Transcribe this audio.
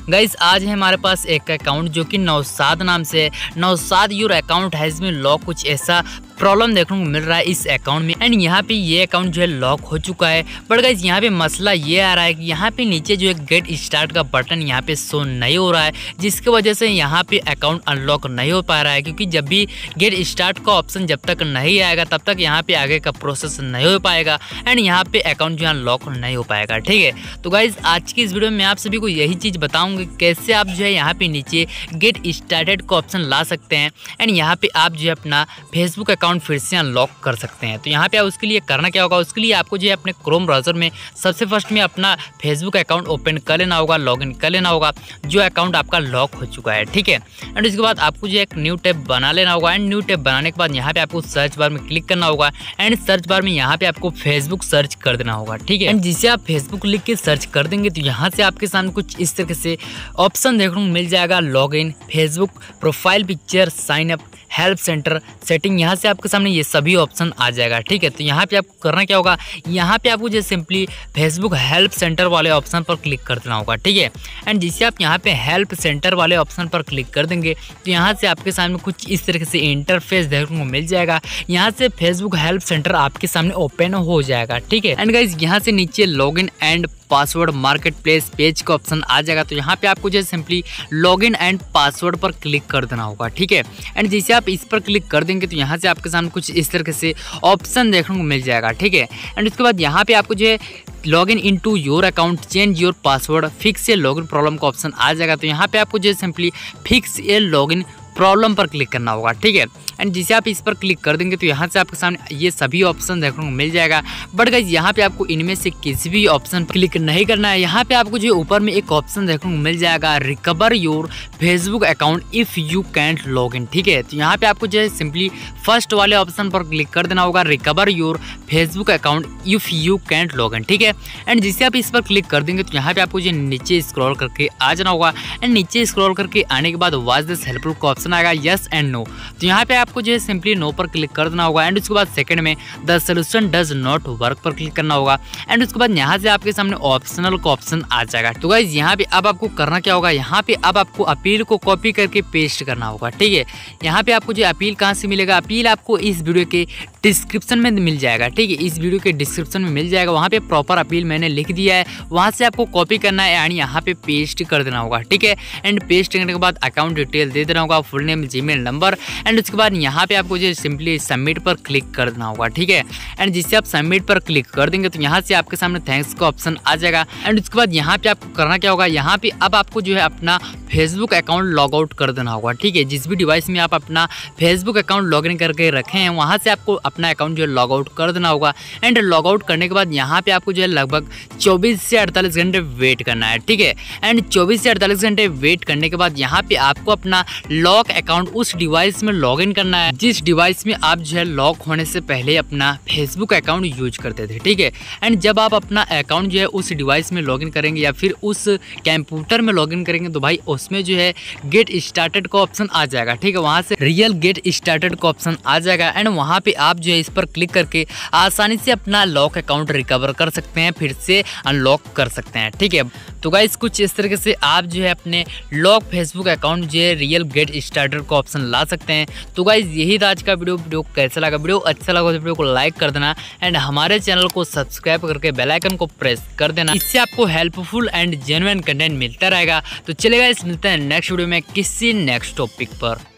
Guys आज है हमारे पास एक अकाउंट जो कि नौशाद नाम से है। Naushad your account has been lock, कुछ ऐसा प्रॉब्लम देखने को मिल रहा है इस अकाउंट में। एंड यहाँ पे ये अकाउंट जो है लॉक हो चुका है। बट गाइस यहाँ पे मसला ये आ रहा है कि यहाँ पे नीचे जो है गेट स्टार्ट का बटन यहाँ पे शो नहीं हो रहा है, जिसकी वजह से यहाँ पे अकाउंट अनलॉक नहीं हो पा रहा है। क्योंकि जब भी गेट स्टार्ट का ऑप्शन जब तक नहीं आएगा तब तक यहाँ पे आगे का प्रोसेस नहीं हो पाएगा एंड यहाँ पे अकाउंट जो है लॉक नहीं हो पाएगा। ठीक है, तो गाइस आज की इस वीडियो में आप सभी को यही चीज़ बताऊंगा कैसे आप जो है यहाँ पे नीचे गेट स्टार्टेड का ऑप्शन ला सकते हैं एंड यहाँ पे आप जो है अपना फेसबुक अकाउंट फिर से अनलॉक कर सकते हैं। तो यहाँ पे उसके लिए करना क्या होगा, उसके लिए आपको जो है अपने क्रोम ब्राउज़र में सबसे फर्स्ट में अपना फेसबुक अकाउंट ओपन कर लेना होगा, लॉगिन कर लेना होगा जो अकाउंट आपका लॉक हो चुका है। ठीक है, एंड उसके बाद आपको जो एक न्यू टैब बना लेना होगा एंड न्यू टैब बनाने के बाद यहाँ पे आपको सर्च बार में क्लिक करना होगा एंड सर्च बार में यहाँ पे आपको फेसबुक सर्च कर देना होगा। ठीक है, एंड जिसे आप फेसबुक लिख के सर्च कर देंगे तो यहाँ से आपके सामने कुछ इस तरीके से ऑप्शन देखने को मिल जाएगा, login, Facebook, profile picture, sign up, help centre, setting. यहाँ से आपके सामने ये सभी ऑप्शन आ जाएगा। ठीक है, तो यहाँ पे आपको करना क्या होगा, यहाँ पे आपको जो सिंपली फेसबुक हेल्प सेंटर वाले ऑप्शन पर क्लिक कर देना होगा। ठीक है, एंड जिससे आप यहाँ पे हेल्प सेंटर वाले ऑप्शन पर क्लिक कर देंगे तो यहाँ से आपके सामने कुछ इस तरीके से इंटरफेस देखने को मिल जाएगा। यहाँ से फेसबुक हेल्प सेंटर आपके सामने ओपन हो जाएगा। ठीक है, एंड गाइस यहाँ से नीचे login and password market place page का ऑप्शन आ जाएगा। तो यहाँ पे आपको जो सिंपली लॉगिन एंड पासवर्ड पर क्लिक कर देना होगा। ठीक है, एंड जैसे आप इस पर क्लिक कर देंगे तो यहाँ से आपके सामने कुछ इस तरीके से ऑप्शन देखने को मिल जाएगा। ठीक है, एंड उसके बाद यहाँ पे आपको जो है login into your account, change your password, fix a login problem का ऑप्शन आ जाएगा। तो यहाँ पे आपको जो है simply fix a login problem पर क्लिक करना होगा। ठीक है, एंड जिसे आप इस पर क्लिक कर देंगे तो यहाँ से आपके सामने ये सभी ऑप्शन देखने को मिल जाएगा। बट गाइस यहाँ पे आपको इनमें से किसी भी ऑप्शन पर क्लिक नहीं करना है। यहाँ पे आपको जो ऊपर में एक ऑप्शन देखने को मिल जाएगा, recover your Facebook account if you can't log in. ठीक है, तो यहाँ पे आपको जो है सिंपली फर्स्ट वाले ऑप्शन पर क्लिक कर देना होगा, recover your Facebook account if you can't log in. ठीक है, एंड जिसे आप इस पर क्लिक कर देंगे तो यहाँ पे आपको जो नीचे स्क्रॉल करके आ जाना होगा एंड नीचे स्क्रॉल करके आने के बाद वाज दिस हेल्पफुल का ऑप्शन आएगा, यस एंड नो। तो यहाँ पे आपको जो है सिंपली नो पर क्लिक कर देना होगा एंड उसके बाद सेकंड में the solution does not work पर क्लिक करना होगा एंड उसके बाद यहाँ से आपके सामने ऑप्शनल का ऑप्शन आ जाएगा। तो गाइस यहाँ पे अब आपको करना क्या होगा, यहाँ पे अब आपको अपील को कॉपी करके पेस्ट करना होगा। ठीक है, यहाँ पे आपको जो अपील कहाँ से मिलेगा, अपील आपको इस वीडियो के डिस्क्रिप्शन में मिल जाएगा। ठीक है, इस वीडियो के डिस्क्रिप्शन में मिल जाएगा, वहाँ पे प्रॉपर अपील मैंने लिख दिया है, वहाँ से आपको कॉपी करना है एंड यहाँ पे पेस्ट कर देना होगा। ठीक है, एंड पेस्ट करने के बाद अकाउंट डिटेल दे देना होगा, full name, Gmail number and उसके बाद यहाँ पे आपको जो सिंपली सबमिट पर क्लिक कर देना होगा। ठीक है, एंड जिससे आप सबमिट पर क्लिक कर देंगे तो यहाँ से आपके सामने थैंक्स का ऑप्शन आ जाएगा एंड उसके बाद यहाँ पे आपको करना क्या होगा, यहाँ पे अब आपको जो है अपना फेसबुक अकाउंट लॉग आउट कर देना होगा। ठीक है, जिस भी डिवाइस में आप अपना फेसबुक अकाउंट लॉग इन करके रखे हैं वहाँ से आपको अपना अकाउंट जो है लॉग आउट कर देना होगा एंड लॉग आउट करने के बाद यहाँ पे आपको जो है लगभग 24 से 48 घंटे वेट करना है। ठीक है, एंड 24 से 48 घंटे वेट करने के बाद यहाँ पे आपको अपना लॉक अकाउंट उस डिवाइस में लॉग इन करना है जिस डिवाइस में आप जो है लॉक होने से पहले अपना फेसबुक अकाउंट यूज करते थे। ठीक है, एंड जब आप अपना अकाउंट जो है उस डिवाइस में लॉगिन करेंगे या फिर उस कंप्यूटर में लॉगिन करेंगे तो भाई उसमें जो है गेट स्टार्टेड का ऑप्शन आ जाएगा। ठीक है, वहाँ से रियल गेट स्टार्टेड का ऑप्शन आ जाएगा एंड वहाँ पे आप जो है इस पर क्लिक करके आसानी से अपना लॉक अकाउंट रिकवर कर सकते हैं, फिर से अनलॉक कर सकते हैं। ठीक है, तो गाइस कुछ इस तरीके से आप जो है अपने लॉक फेसबुक अकाउंट जो है रियल गेट स्टार्टेड का ऑप्शन ला सकते हैं। तो गाइस यही था आज का वीडियो कैसा लगा, वीडियो अच्छा लगा तो वीडियो को लाइक कर देना एंड हमारे चैनल को सब्सक्राइब करके बेल आइकन को प्रेस कर देना, इससे आपको हेल्पफुल एंड जेन्युइन कंटेंट मिलता रहेगा। तो चलेगा, इस मिलते हैं नेक्स्ट वीडियो में किसी नेक्स्ट टॉपिक पर।